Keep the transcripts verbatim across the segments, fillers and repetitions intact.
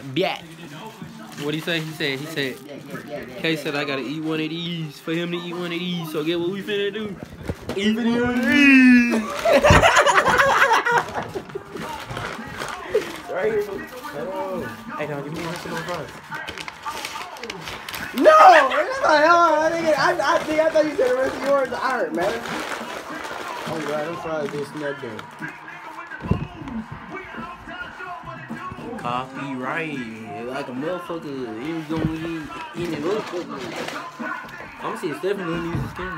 Yeah. What he say? He said, he said, K said I gotta eat one of these for him to eat one of these. So get what we finna do? Eat one of these. Right here. Oh. Hey, now give me the rest of those fries. No! It's like, oh, I think, I, I think I thought you said the rest of yours are iron, man. Oh, right, I'm fries just snuck there. Copyright. Like a motherfucker. He was gonna eat in the motherfucker. I'm gonna see if Stephanie gonna use his camera.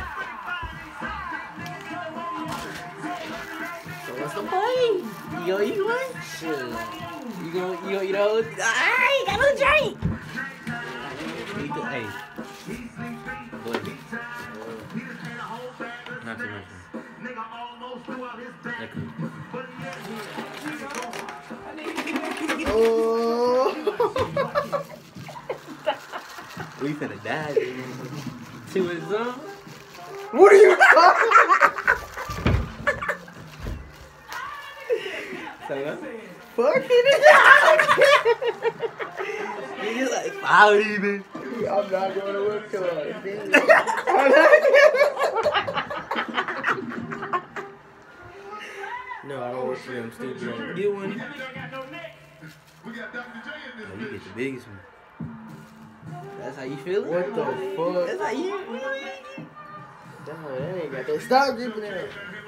So what's the point? You gonna eat one? Shit. You gonna, you gonna eat all? Alright, got no drink. Eat the, hey. Boy. Not too much. Oh. We finna die, dude. See what it's on? What are you talking about? Say what? Fucking it. He's like, how even? I'm not going to work tomorrow. No, I don't work for them. Still doing Get one. Oh, you get the biggest one. That's how you feel it? What the fuck? That's how you feel it? No, that ain't got that. Stop gripping it.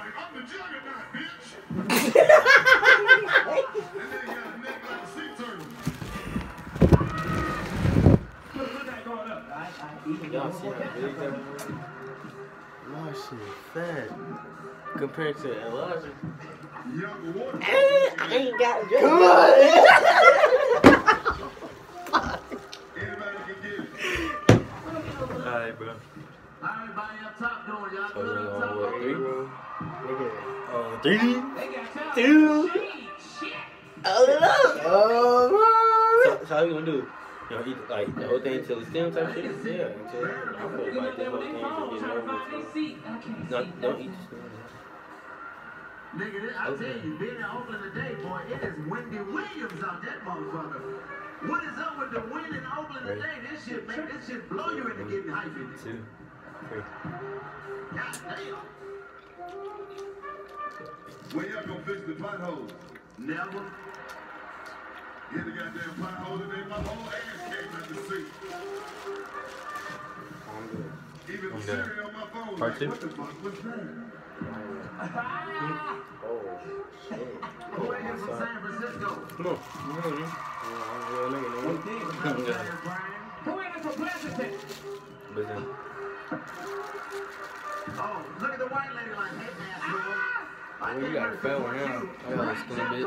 Y'all see how big that was? My shit fat. Compared to Elijah. I ain't got a Come on! Alright, bro. Everybody up top doing y'all. So we're on what, three? Look at it. Oh, three? Two? Oh, Oh, so, so how we gonna do? You know, eat like the whole thing until it's stem type shit? yeah, until I feel like this whole thing is getting over with. No, don't eat the stem. Nigga, this, I tell you, being in Oakland today, boy, it is Wendy Williams out that motherfucker. What is up with the wind in Oakland Ready? today? This shit make this shit blow you into getting hyphy. Two, three. God damn. When y'all gonna fix the potholes? Never. Hit the goddamn pothole today, my whole ass came out the seat. I'm good. Even I'm the done. Siri on my phone, Part like, two? what the fuck was that? Oh, shit. Who in here from San Francisco? Come on. Come on, man. I'm real nigga, nigga. Who in here from Pleasanton? Listen. Oh, look at the white lady like, hey, asshole. Well, you got a fat one now. I got a skin bit.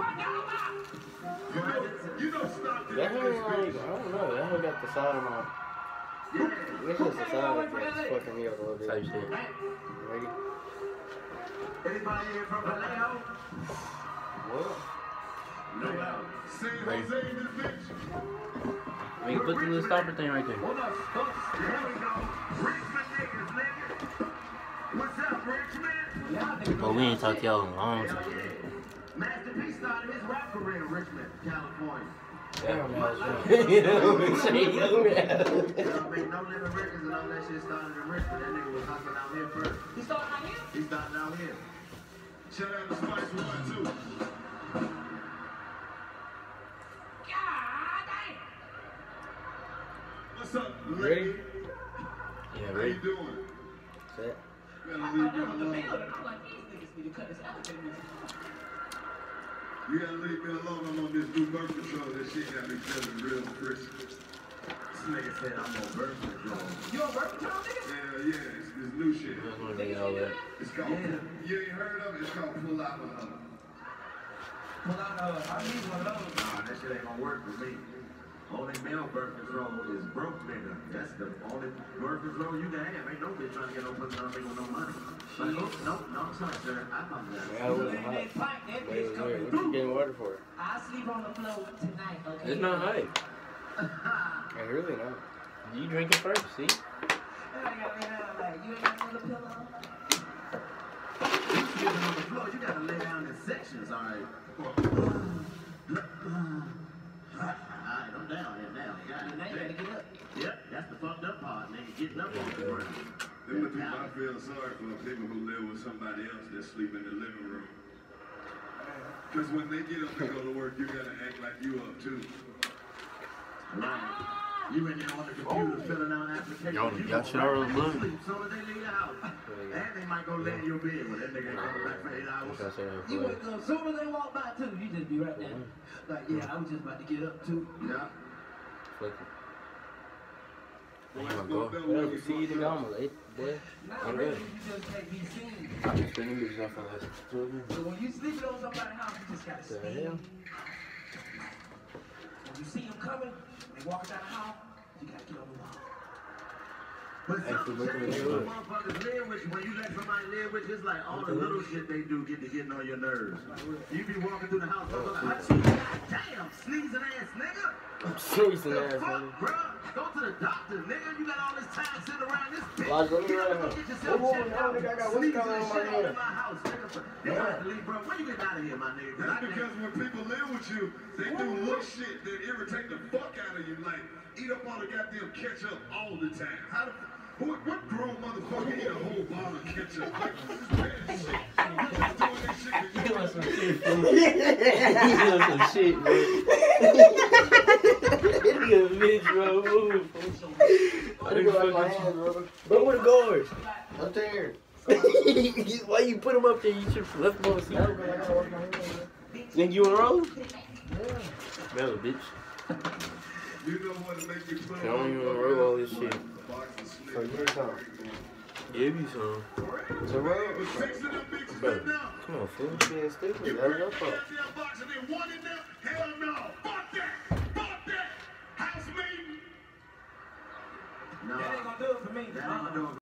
You don't stop That ain't like, I don't know. That one got the side of my. It's just the side that's fucking me up a little bit. Type shit. Ready? Anybody here from Vallejo? What? No doubt. San Jose in this bitch. We can put the little stopper thing right there. Hold up, folks. Here we go. Richmond niggas, nigga. What's up, Richmond? But we ain't talked to y'all in a long time. Master P started his rap career in Richmond, California. Damn, that was right. You know what I'm saying? Y'all make no living records and all that shit started in Richmond. That nigga was hustling out here first. He started out here? He started out here. Shout out to Spice One, too. God damn. What's up, Ready? lady? Yeah, How ready? you doing? Set. You gotta leave me alone. You gotta leave me alone. I'm on this new birth control. That shit got me feeling real crisp. This nigga said I'm on birth control. You on birth control, nigga? Yeah, yeah, it's this new shit. I don't need all that. It's called, Yeah. you ain't heard of it? It's called Pull Out of Love. Well, I, uh, I need one of those. Nah, that shit ain't gonna work for me. Only male birth control is broke nigga. That's the only birth control you can have. Ain't no bitch trying to get no pussy on nigga with no money. Like, no, no, no, I'm sorry, sir. I apologize. Yeah, it wasn't hot. Wait, wait, wait. What you getting water for? I'll sleep on the floor tonight, okay? It's not hype. I really not. You drink it first, see? I gotta lay down like, you ain't got another pillow? You sleeping on the floor, you gotta lay down in sections, alright? come down and now. God, Now you gotta get up. Yep, that's the fucked up part, nigga. Getting up on the ground. Them the people I feel sorry for, people who live with somebody else that sleep in the living room. Because when they get up to go to work, you gotta act like you up too. Right. You in there on the computer filling out applications. Y'all You got go shit right already back to done. sleep soon as they leave the house. And they might go lay in your bed when that nigga ain't coming back for eight hours. You wake up, as soon as they walk by too, you just be right there. Like, yeah, I was just about to get up too. Yeah. Oh my God. Well, you see the gamma, eh? Boy. Nah, really, you just can't be seen. I just think it's not for us. So when you sleeping on somebody's house, you just gotta The stay. hell? When you see them coming, they walking down the hall, you gotta get on the wall. But Hey, some so look at change the when hood. motherfuckers live with you. When you let somebody live with you, it's like all the little shit they do get to getting on your nerves. You be walking through the house, motherfucker, damn, sneezing ass nigga. Sneezing The ass, fuck, nigga. bruh? Go to the doctor, nigga. You got all this time sitting around this bitch. Lodge, let me Get up right and now. get yourself Whoa, whoa, checked no, out. nigga, I got Sneezing whiskey and on my shit all hand. in my house, nigga. They have to leave, bro. When you getting out of here, my nigga? 'Cause I That's can't- because when people live with you, they do little shit that irritate the fuck out of you. Like, eat up all the goddamn ketchup all the time. How the Who, what grown motherfucker eat a whole bottle of ketchup? Like, this is bad shit. You just doing this shit 'cause you want some shit, fool. You want some shit, bro. This nigga a bitch, bro. Move, fool. I didn't go like my hands, brother. Bro, where the guards? Up there. Why you put them up there? You should have left them on the seat. Never been like I work my hands, bro. Think you wanna roll? Yeah. Smell it, bitch. You know what to make you put I don't even wanna roll all this shit. So you need some. Give you some. So roll. Fixing them bitches Bro, right now. come on, fool. You being stupid. You That's bring your the fault. goddamn box and then one in there? Hell no. Fuck that. Fuck that. House meeting. No, That ain't gonna do it for me. that ain't gonna do it.